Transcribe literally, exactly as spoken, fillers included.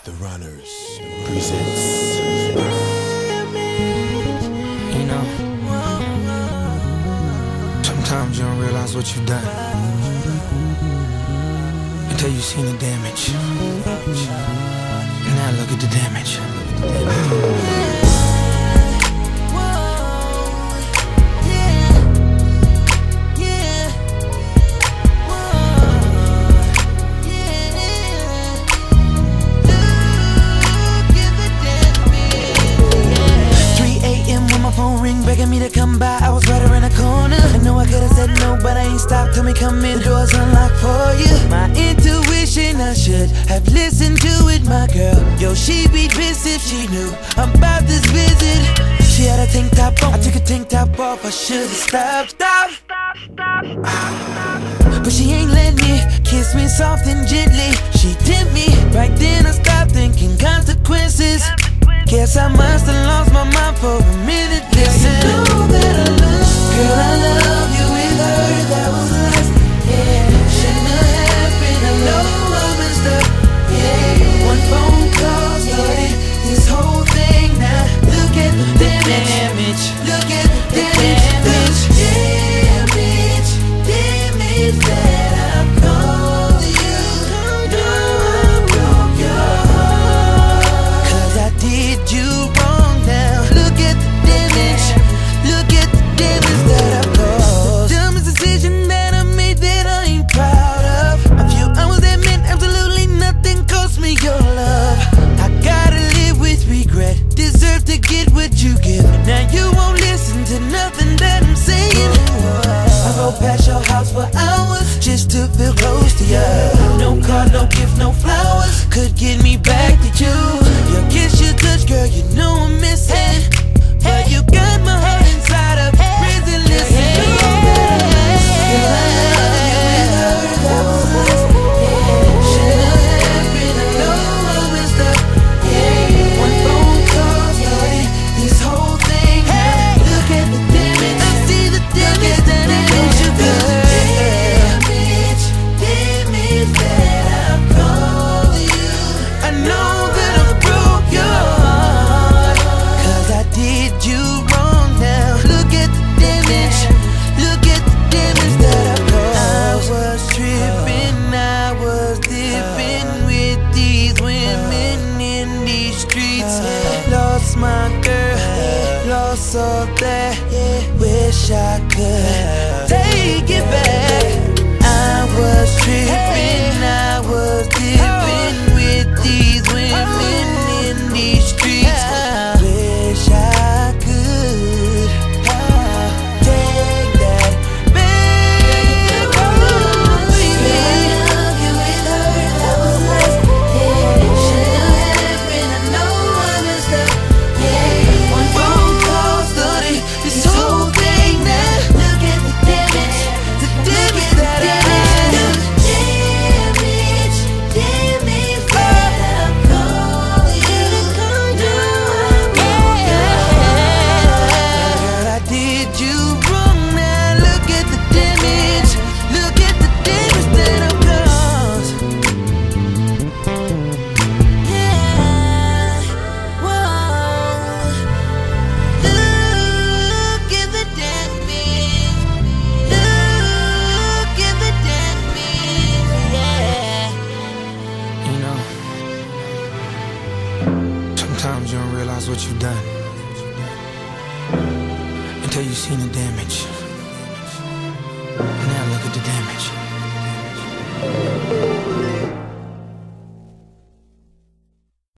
The Runners presents. You know, sometimes you don't realize what you've done until you've seen the damage. Now look at the damage. Begging me to come by, I was right around the corner. I know I could've said no, but I ain't stopped. Told me come in, the door's unlocked for you. My intuition, I should have listened to it, my girl. Yo, she'd be pissed if she knew about this visit. She had a tank top on, I took a tank top off. I should've stopped, stop, stop, stop, stop. But she ain't let me kiss me soft and gently. She tempt me, right then I stopped thinking consequences. Guess I must have lost my mind for a minute. Listen, you know that I love, girl, I love you with her. That was last, yeah. Shouldn't have happened. I know I messed up, yeah. One phone call started this whole thing. Now look at the damage. Look at the damage. Damage, damage that I've caused you. Now I broke your heart, 'cause I did you wrong. Now look at the damage. Look at the damage that I've caused. The dumbest decision that I made that I ain't proud of. A few hours that meant absolutely nothing cost me your love. I gotta live with regret. Deserve to get what you give. Now you won't listen to nothing that I'm saying. I rode past your house for hours just to feel close to you. No card, no gift, no flowers could get me back to you. Your kiss, your touch, girl, you know I'm missing. But you got my heart inside a prison. Listen, girl, I love you with her. That was last, yeah. Should've happened. I know I messed up, yeah. One phone call started this whole thing. Now look at the damage. I see the damage that I made you feel. Damage, damage that I've caused you. I know that I broke your heart, 'cause I did you wrong. Now look at the damage. Look at the damage that I've caused. I was tripping, I was dipping with these women in these streets. Lost my girl, lost all that. Wish I could take it back. I was tripping, I was dipping with these women in these streets. I wish I could take that back. Oh, baby, I love you with her. That was last, yeah. Should've happened. I know I messed up, yeah. One phone call started this whole thing. Now look at the damage, the damage that I done. Damage, damage that I've caused you. Now I broke your heart. Girl, I did you wrong. Now look at the damage. Look at the damage that I've caused. Yeah, whoa. Look at the damage. Look at the damage. Yeah. You know, sometimes you don't realize what you've done until you've seen the damage. Now look at the damage.